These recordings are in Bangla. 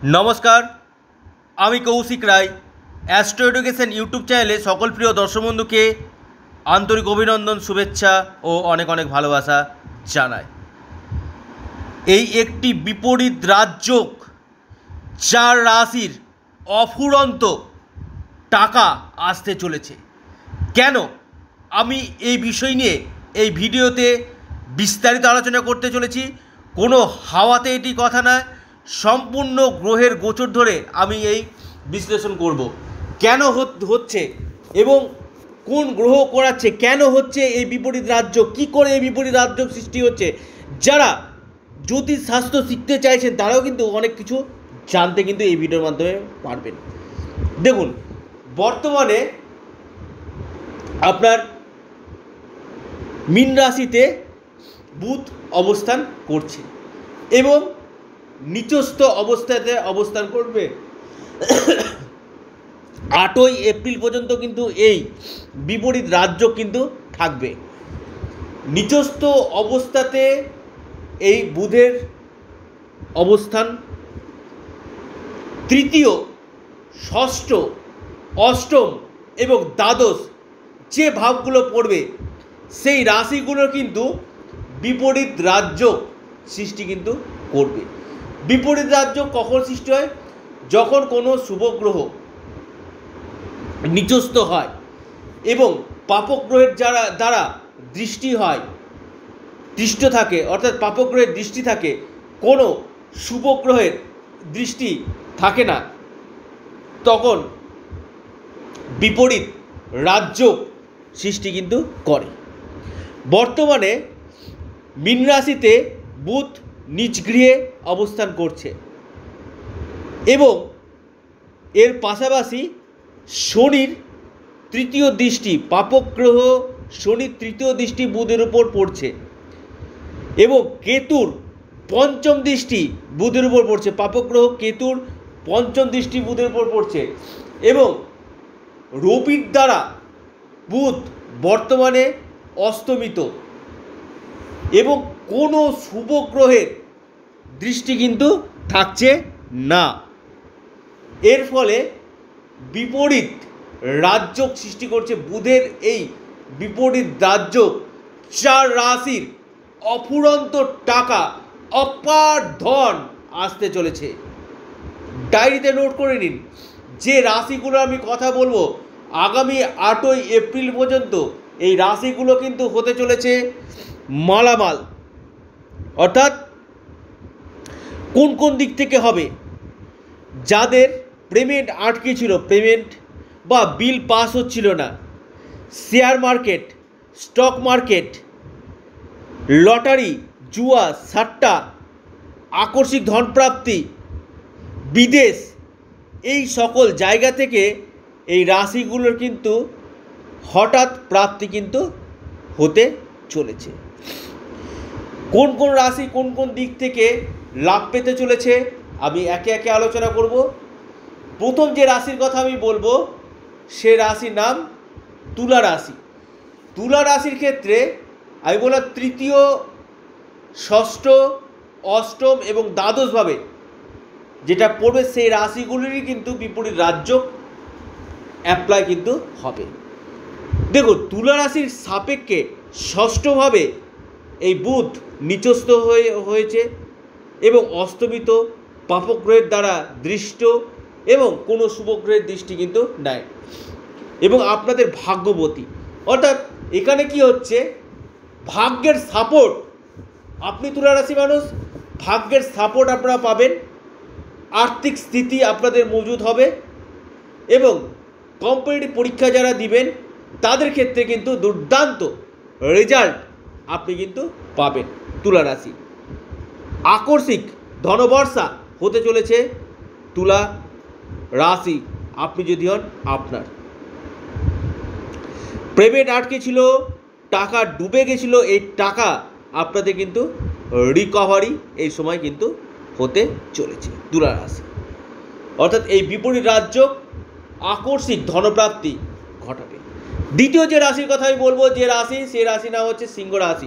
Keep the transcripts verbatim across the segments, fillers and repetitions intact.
নমস্কার, আমি Kaushik Roy. Astro education YouTube চ্যানেলে সকল প্রিয় দর্শক বন্ধুকে আন্তরিক অভিনন্দন, শুভেচ্ছা ও অনেক অনেক ভালোবাসা জানাই। এই একটি বিপরীত রাজযোগ, চার রাশির অফুরন্ত টাকা আসতে চলেছে। কেন আমি এই বিষয় নিয়ে এই ভিডিওতে বিস্তারিত আলোচনা করতে চলেছি। কোনো হাওয়াতে এটি কথা নয়, সম্পূর্ণ গ্রহের গোচর ধরে আমি এই বিশ্লেষণ করব। কেন হচ্ছে এবং কোন গ্রহ করাচ্ছে, কেন হচ্ছে এই বিপরীত রাজ্য, কি করে এই বিপরীত রাজ্য সৃষ্টি হচ্ছে। যারা জ্যোতিষ শাস্ত্র শিখতে চাইছেন তারাও কিন্তু অনেক কিছু জানতে কিন্তু এই ভিডিওর মাধ্যমে পারবেন। দেখুন, বর্তমানে আপনার মীন রাশিতে বুধ অবস্থান করছে এবং নিচস্থ অবস্থাতে অবস্থান করবে আটই এপ্রিল পর্যন্ত কিন্তু এই বিপরীত রাজ্য কিন্তু থাকবে। নিচস্থ অবস্থাতে এই বুধের অবস্থান তৃতীয়, ষষ্ঠ, অষ্টম এবং দ্বাদশ যে ভাবগুলো পড়বে সেই রাশিগুলোর কিন্তু বিপরীত রাজ্য সৃষ্টি কিন্তু করবে। বিপরীত রাজ্য কখন সৃষ্টি হয়? যখন কোনো শুভ গ্রহ নিচস্থ হয় এবং পাপগ্রহের যারা দ্বারা দৃষ্টি হয়, দৃষ্ট থাকে, অর্থাৎ পাপগ্রহের দৃষ্টি থাকে, কোনো শুভ গ্রহের দৃষ্টি থাকে না, তখন বিপরীত রাজ্য সৃষ্টি কিন্তু করে। বর্তমানে মীন রাশিতে বুধ নিজ গৃহে অবস্থান করছে এবং এর পাশাপাশি শনির তৃতীয় দৃষ্টি, পাপগ্রহ শনির তৃতীয় দৃষ্টি বুধের উপর পড়ছে এবং কেতুর পঞ্চম দৃষ্টি বুধের উপর পড়ছে। পাপগ্রহ কেতুর পঞ্চম দৃষ্টি বুধের উপর পড়ছে এবং রবির দ্বারা বুধ বর্তমানে অস্তমিত এবং কোনো শুভ গ্রহের দৃষ্টি কিন্তু থাকছে না। এর ফলে বিপরীত রাজ্য সৃষ্টি করছে। বুধের এই বিপরীত রাজ্য চার রাশির অফুরন্ত টাকা, অপার ধন আসতে চলেছে। ডায়েরিতে নোট করে নিন, যে রাশিগুলো আমি কথা বলবো আগামী আটই এপ্রিল পর্যন্ত এই রাশিগুলো কিন্তু হতে চলেছে মালামাল। অর্থাৎ কোন কোন দিক থেকে হবে? যাদের পেমেন্ট আটকে ছিল, পেমেন্ট বা বিল পাস হচ্ছিল না, share market, stock market, lottery, জুয়া, সাট্টা, আকস্মিক ধনপ্রাপ্তি, বিদেশ, এই সকল জায়গা থেকে এই রাশিগুলোর কিন্তু হঠাৎ প্রাপ্তি কিন্তু হতে চলেছে। কোন কোন রাশি কোন কোন দিক থেকে লাভ পেতে চলেছে আমি একে একে আলোচনা করব। প্রথম যে রাশির কথা আমি বলবো সে রাশির নাম তুলা রাশি। তুলা রাশির ক্ষেত্রে আমি বললাম তৃতীয়, ষষ্ঠ, অষ্টম এবং দ্বাদশভাবে যেটা পড়বে সেই রাশিগুলিরই কিন্তু বিপরীত রাজ্য অ্যাপ্লাই কিন্তু হবে। দেখো, তুলা রাশির সাপেক্ষে ষষ্ঠভাবে এই বুধ নিচস্থ হয়ে হয়েছে এবং অস্তমিত, পাপগ্রহের দ্বারা দৃষ্ট এবং কোনো শুভগ্রহের দৃষ্টি কিন্তু নেয় এবং আপনাদের ভাগ্যবতী। অর্থাৎ এখানে কি হচ্ছে, ভাগ্যের সাপোর্ট, আপনি তুলা রাশি মানুষ, ভাগ্যের সাপোর্ট আপনারা পাবেন, আর্থিক স্থিতি আপনাদের মজুদ হবে এবং কম্পিটিটিভ পরীক্ষা যারা দিবেন তাদের ক্ষেত্রে কিন্তু দুর্দান্ত রেজাল্ট আপনি কিন্তু পাবেন। তুলা রাশি আকস্মিক ধনবর্ষা হতে চলেছে তুলা রাশি আপনি যদি হন। আপনার পেমেন্ট আটকে ছিল, টাকা ডুবে গেছিল, এই টাকা আপনাদের কিন্তু রিকভারি এই সময় কিন্তু হতে চলেছে তুলা রাশি। অর্থাৎ এই বিপরীত রাজ্য আকস্মিক ধনপ্রাপ্তি ঘটাবে। দ্বিতীয় যে রাশির কথা আমি বলবো, যে রাশি, সে রাশি নাম হচ্ছে সিংহ রাশি।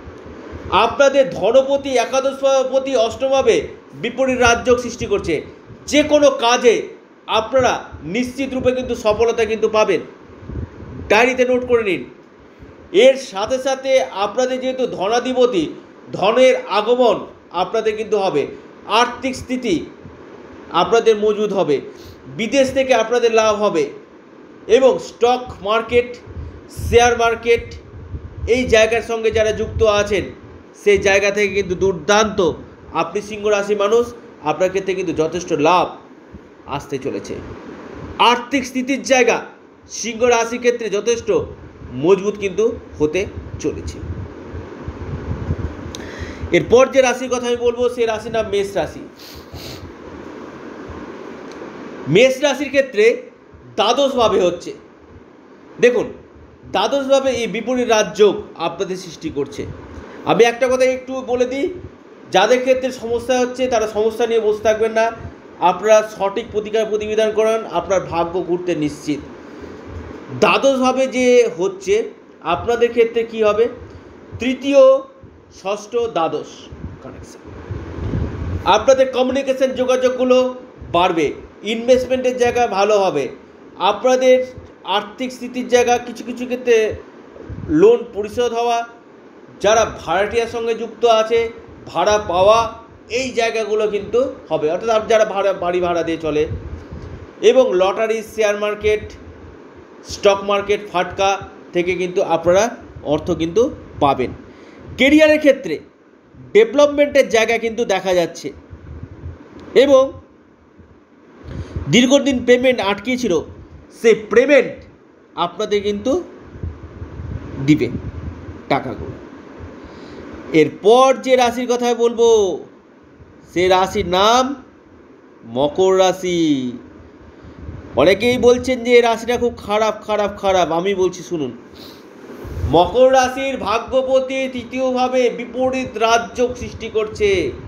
আপনাদের ধনপতি একাদশপতি অষ্টমভাবে বিপরীত রাজযোগ সৃষ্টি করছে। যে কোনো কাজে আপনারা নিশ্চিত রূপে কিন্তু সফলতা কিন্তু পাবেন, ডায়েরিতে নোট করে নিন। এর সাথে সাথে আপনাদের যেহেতু ধনাধিপতি, ধনের আগমন আপনাদের কিন্তু হবে, আর্থিক স্থিতি আপনাদের মজবুত হবে, বিদেশ থেকে আপনাদের লাভ হবে এবং স্টক মার্কেট, শেয়ার মার্কেট এই জায়গার সঙ্গে যারা যুক্ত আছেন সেই জায়গা থেকে কিন্তু দুর্দান্ত আপনি সিংহ রাশি মানুষ, আপনার ক্ষেত্রে কিন্তু যথেষ্ট লাভ আসতে চলেছে। আর্থিক স্থিতির জায়গা সিংহ রাশির ক্ষেত্রে যথেষ্ট মজবুত কিন্তু হতে চলেছে। এরপর যে রাশির কথা আমি বলবো সেই রাশির নাম মেষ রাশি। মেষ রাশির ক্ষেত্রে দ্বাদশভাবে হচ্ছে, দেখুন দ্বাদশভাবে এই বিপরীত রাজযোগ আপনাদের সৃষ্টি করছে। আমি একটা কথা একটু বলে দিই, যাদের ক্ষেত্রে সমস্যা হচ্ছে তারা সমস্যা নিয়ে বসে থাকবেন না, আপনারা সঠিক প্রতিকার প্রতিবিধান করেন, আপনার ভাগ্য ঘুরতে নিশ্চিত। দ্বাদশভাবে যে হচ্ছে আপনাদের ক্ষেত্রে কি হবে, তৃতীয় ষষ্ঠ দ্বাদশ কানেকশন, আপনাদের কমিউনিকেশন যোগাযোগগুলো বাড়বে, ইনভেস্টমেন্টের জায়গা ভালো হবে, আপনাদের আর্থিক স্থিতির জায়গা কিছু কিছু ক্ষেত্রে লোন পরিশোধ হওয়া, যারা ভাড়াটিয়ার সঙ্গে যুক্ত আছে ভাড়া পাওয়া এই জায়গাগুলো কিন্তু হবে, অর্থাৎ যারা ভাড়া বাড়ি ভাড়া দিয়ে চলে, এবং lottery, share market, stock market, ফাটকা থেকে কিন্তু আপনারা অর্থ কিন্তু পাবেন। কেরিয়ারের ক্ষেত্রে ডেভেলপমেন্টের জায়গা কিন্তু দেখা যাচ্ছে এবং দীর্ঘদিন পেমেন্ট আটকে ছিল সেই পেমেন্ট আপনাদের কিন্তু দিবে টাকাগুলো। এরপর যে রাশির কথা বলবো সে রাশির নাম মকর রাশি। অনেকেই বলছেন যে রাশিটা খুব খারাপ খারাপ খারাপ, আমি বলছি শুনুন, মকর রাশির ভাগ্যপতি তৃতীয়ভাবে বিপরীত রাজযোগ সৃষ্টি করছে।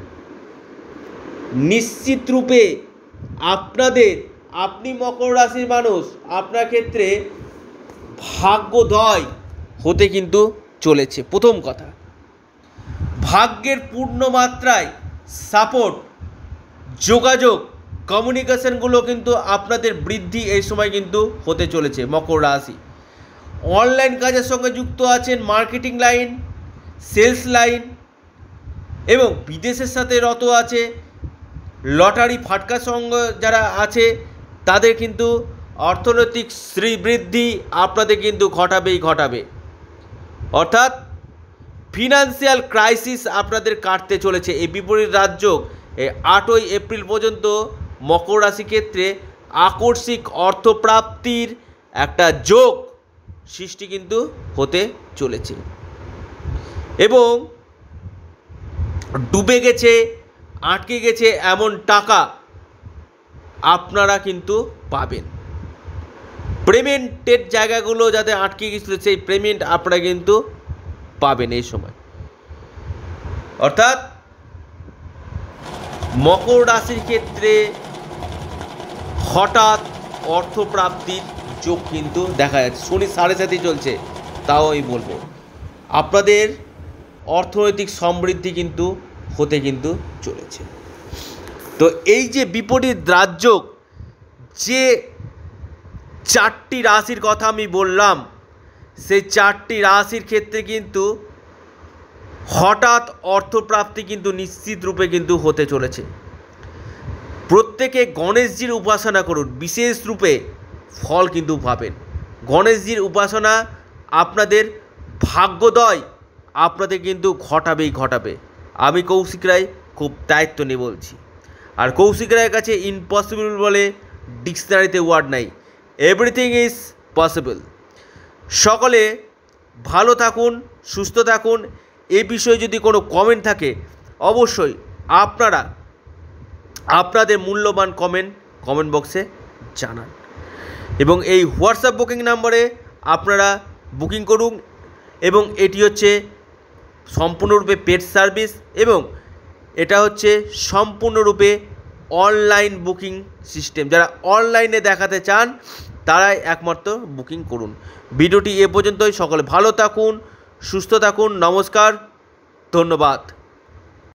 নিশ্চিত রূপে আপনাদের, আপনি মকর রাশির মানুষ, আপনার ক্ষেত্রে ভাগ্যোদয় হতে কিন্তু চলেছে। প্রথম কথা, ভাগ্যের পূর্ণ মাত্রায় সাপোর্ট, যোগাযোগ, কমিউনিকেশনগুলো কিন্তু আপনাদের বৃদ্ধি এই সময় কিন্তু হতে চলেছে। মকর রাশি অনলাইন কাজের সঙ্গে যুক্ত আছেন, মার্কেটিং লাইন, সেলস লাইন এবং বিদেশের সাথে রত আছে, লটারি ফাটকার সঙ্গে যারা আছে তাদের কিন্তু অর্থনৈতিক শ্রীবৃদ্ধি আপনাদের কিন্তু ঘটাবেই ঘটাবে, অর্থাৎ ফিনান্সিয়াল ক্রাইসিস আপনাদের কাটতে চলেছে। এই বিপরীত রাজযোগ এই আটই এপ্রিল পর্যন্ত মকর রাশি ক্ষেত্রে আকস্মিক অর্থপ্রাপ্তির একটা যোগ সৃষ্টি কিন্তু হতে চলেছে এবং ডুবে গেছে, আটকে গেছে এমন টাকা আপনারা কিন্তু পাবেন। পেমেন্টের জায়গাগুলো যাতে আটকে গেছিল সেই পেমেন্ট আপনারা কিন্তু পাবেন এই সময়, অর্থাৎ মকর রাশির ক্ষেত্রে হঠাৎ অর্থপ্রাপ্তির যোগ কিন্তু দেখা যাচ্ছে। শনি সাড়ে সাথে চলছে, তাও আমি বলবো আপনাদের অর্থনৈতিক সমৃদ্ধি কিন্তু হতে কিন্তু চলেছে। তো এই যে বিপরীত রাজযোগ, যে চারটি রাশির কথা আমি বললাম সেই চারটি রাশির ক্ষেত্রে কিন্তু হঠাৎ অর্থপ্রাপ্তি কিন্তু নিশ্চিত রূপে কিন্তু হতে চলেছে। প্রত্যেকে গণেশজির উপাসনা করুন, বিশেষ রূপে ফল কিন্তু পাবেন। গণেশজির উপাসনা আপনাদের ভাগ্যোদয় আপনাদের কিন্তু ঘটাবেই ঘটাবে। আমি কৌশিক রায় খুব দায়িত্ব নিয়ে বলছি। আর কৌশিক রায়ের কাছে ইম্পসিবল বলে ডিকশনারিতে ওয়ার্ড নাই, এভরিথিং ইজ পসিবল। সকলে ভালো থাকুন, সুস্থ থাকুন। এ বিষয়ে যদি কোনো কমেন্ট থাকে অবশ্যই আপনারা আপনাদের মূল্যবান কমেন্ট কমেন্ট বক্সে জানান এবং এই হোয়াটসঅ্যাপ বুকিং নম্বরে আপনারা বুকিং করুন এবং এটি হচ্ছে সম্পূর্ণরূপে পেড সার্ভিস এবং এটা হচ্ছে সম্পূর্ণরূপে অনলাইন বুকিং সিস্টেম। যারা অনলাইনে দেখাতে চান তারাই একমাত্র বুকিং করুন। ভিডিওটি এ পর্যন্তই। সকলে ভালো থাকুন, সুস্থ থাকুন। নমস্কার, ধন্যবাদ।